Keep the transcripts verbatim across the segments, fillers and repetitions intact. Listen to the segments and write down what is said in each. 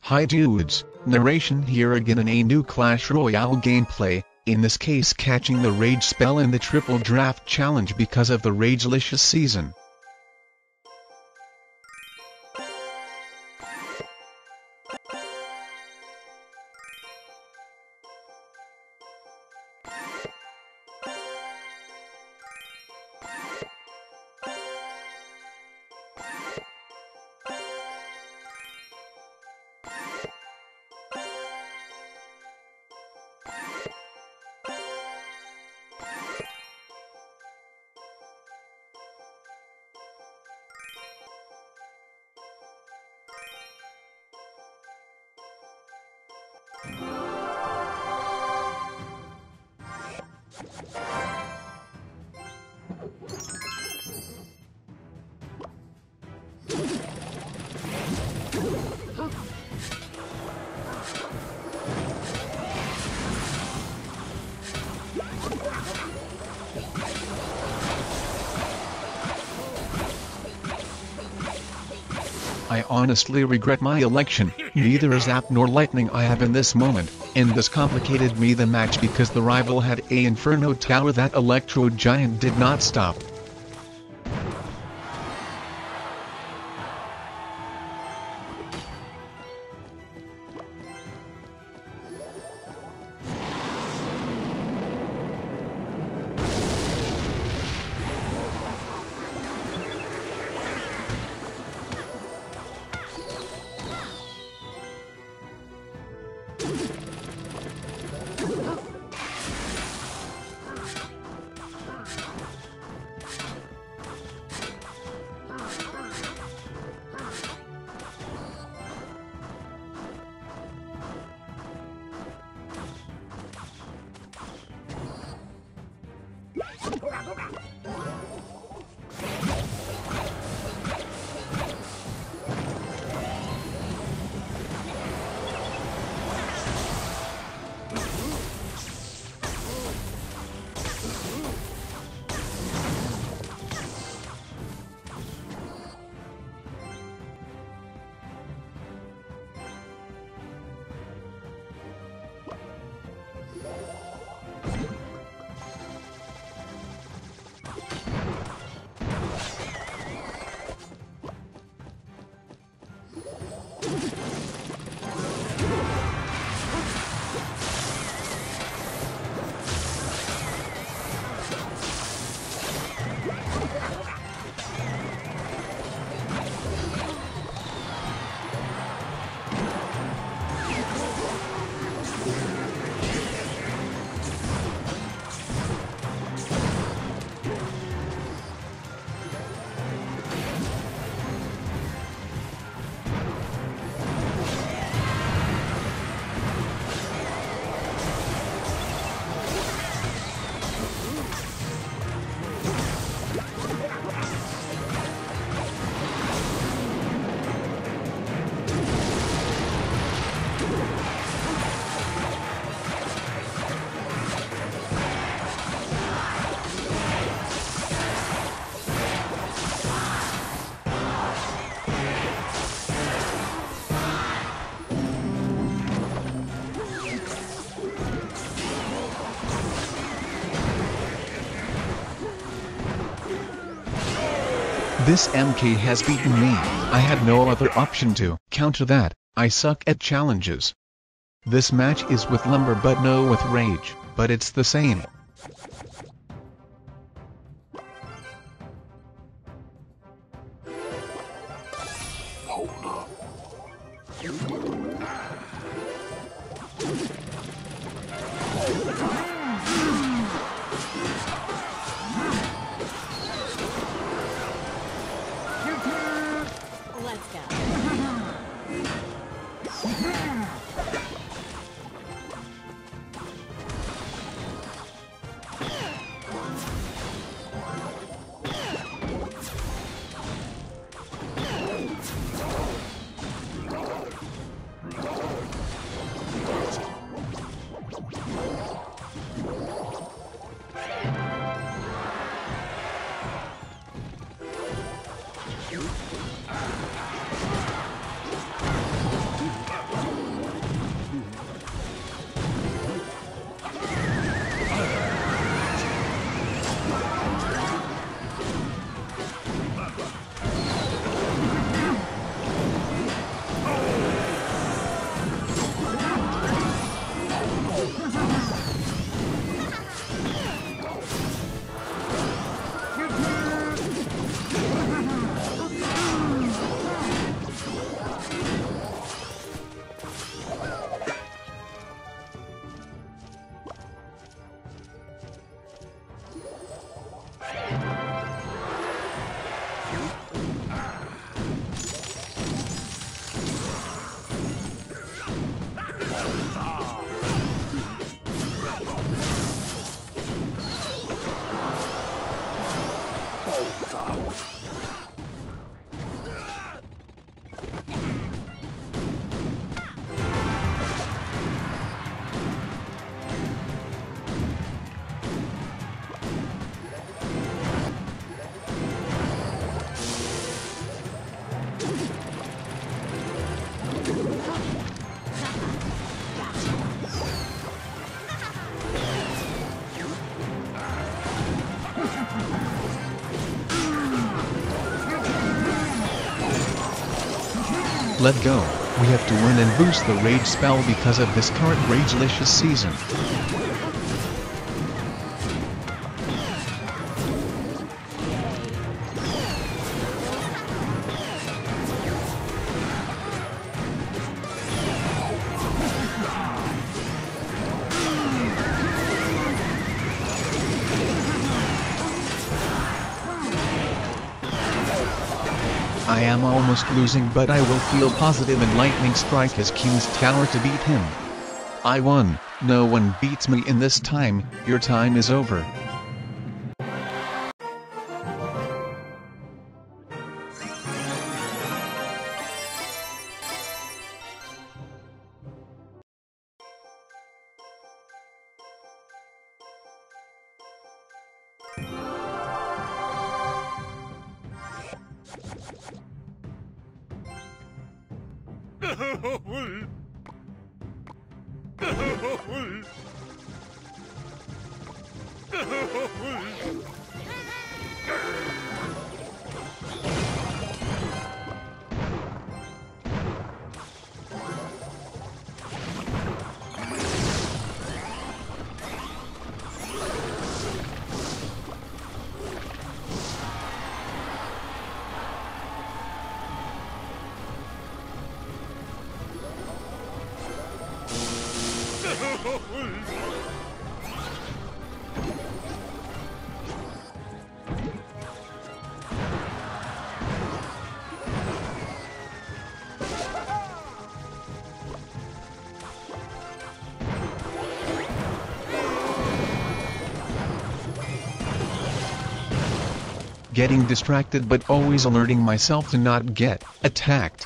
Hi dudes, narration here again in a new Clash Royale gameplay, in this case catching the Rage spell in the Triple Draft Challenge because of the Ragelicious season. I honestly regret my election. Neither a Zap nor Lightning I have in this moment, and this complicated me the match because the rival had a Inferno Tower that Electro Giant did not stop. This M K has beaten me. I had no other option to counter that. I suck at challenges. This match is with Lumber but no with Rage, but it's the same. Hold up. Let's go. Let go. We have to win and boost the rage spell because of this current ragelicious season. I am almost losing, but I will feel positive and lightning strike his king's tower to beat him. I won. No one beats me in this time. Your time is over. Getting distracted but always alerting myself to not get attacked.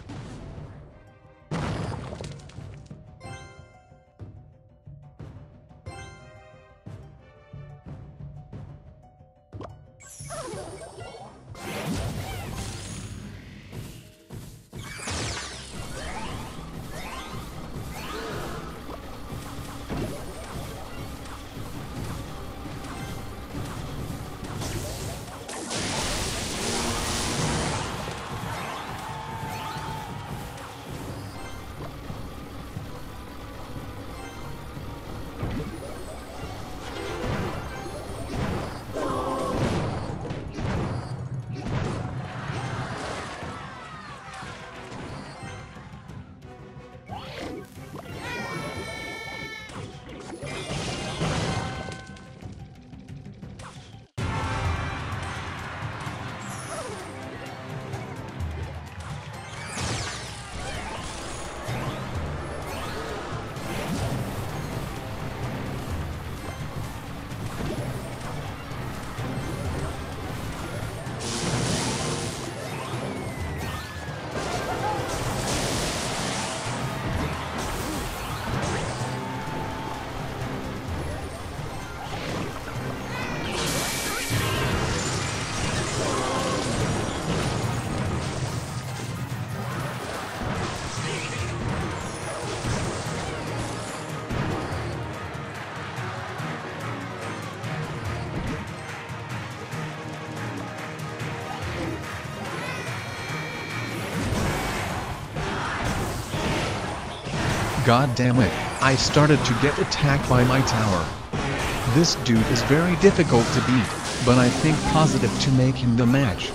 God damn it, I started to get attacked by my tower. This dude is very difficult to beat, but I think positive to make him the match.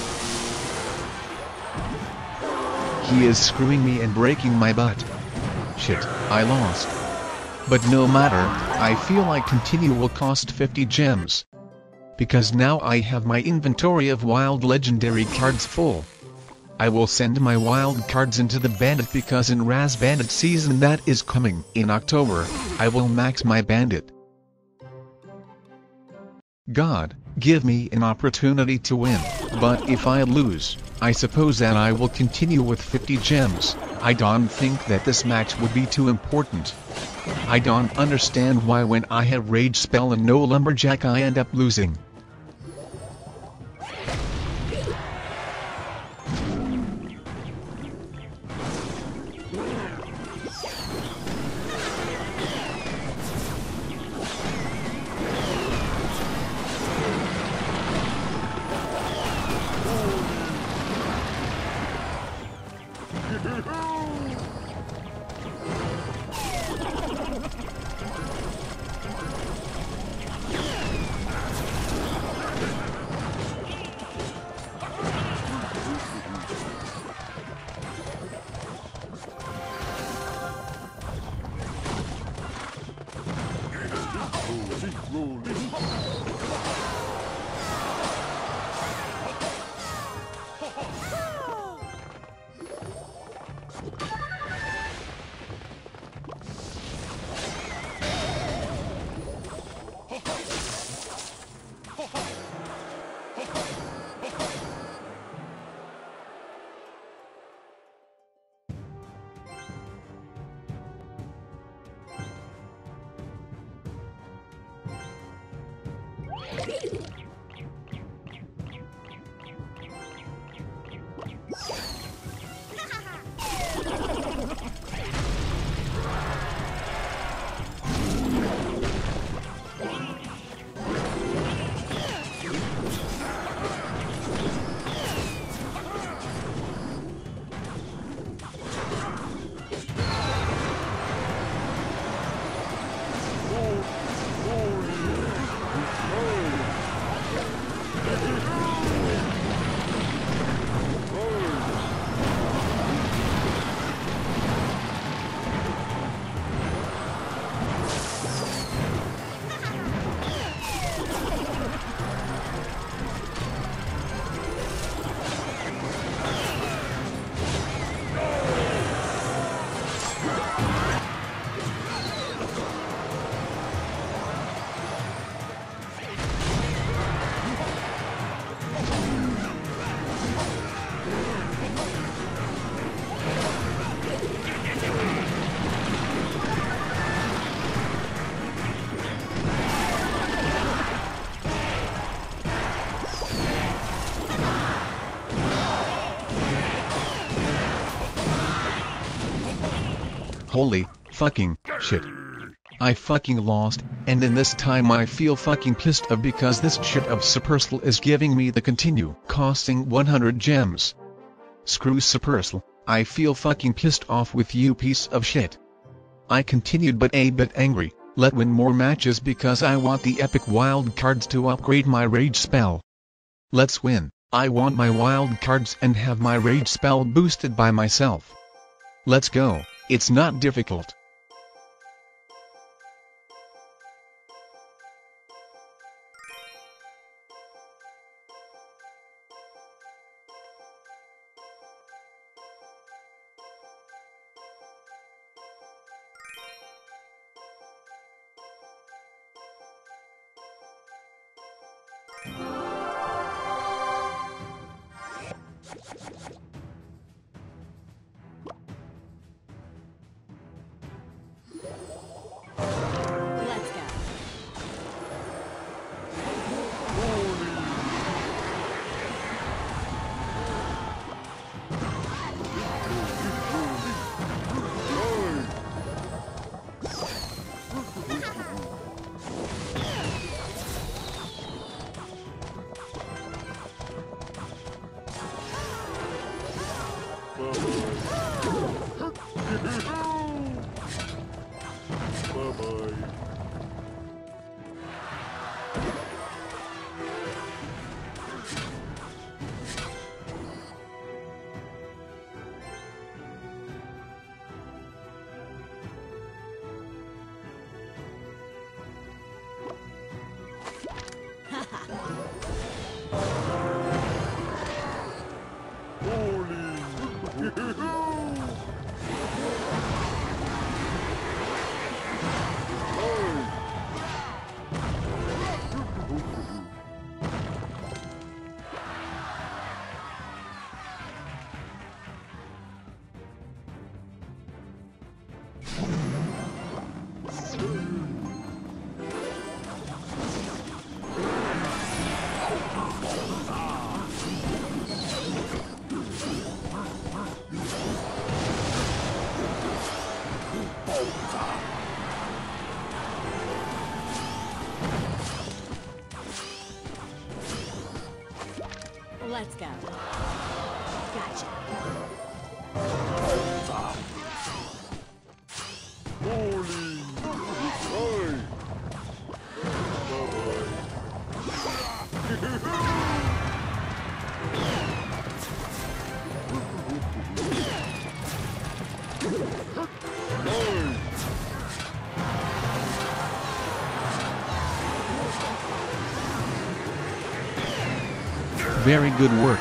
He is screwing me and breaking my butt. Shit, I lost. But no matter, I feel like continue will cost fifty gems. Because now I have my inventory of wild legendary cards full. I will send my wild cards into the bandit because in Raz Bandit season that is coming in October, I will max my bandit. God, give me an opportunity to win, but if I lose, I suppose that I will continue with fifty gems. I don't think that this match would be too important. I don't understand why when I have rage spell and no lumberjack I end up losing. Holy fucking shit. I fucking lost, and in this time I feel fucking pissed off because this shit of Supercell is giving me the continue costing one hundred gems. Screw Supercell, I feel fucking pissed off with you piece of shit. I continued but a bit angry, let win more matches because I want the epic wild cards to upgrade my rage spell. Let's win, I want my wild cards and have my rage spell boosted by myself. Let's go, it's not difficult. Very good work.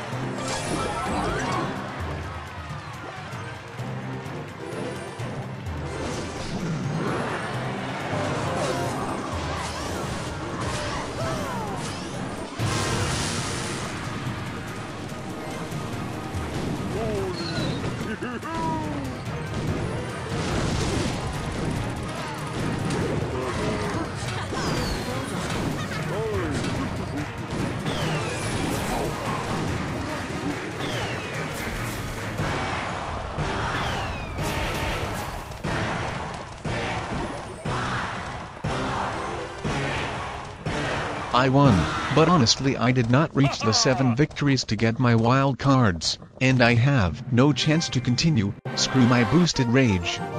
I won, but honestly I did not reach the seven victories to get my wild cards, and I have no chance to continue. Screw my boosted rage.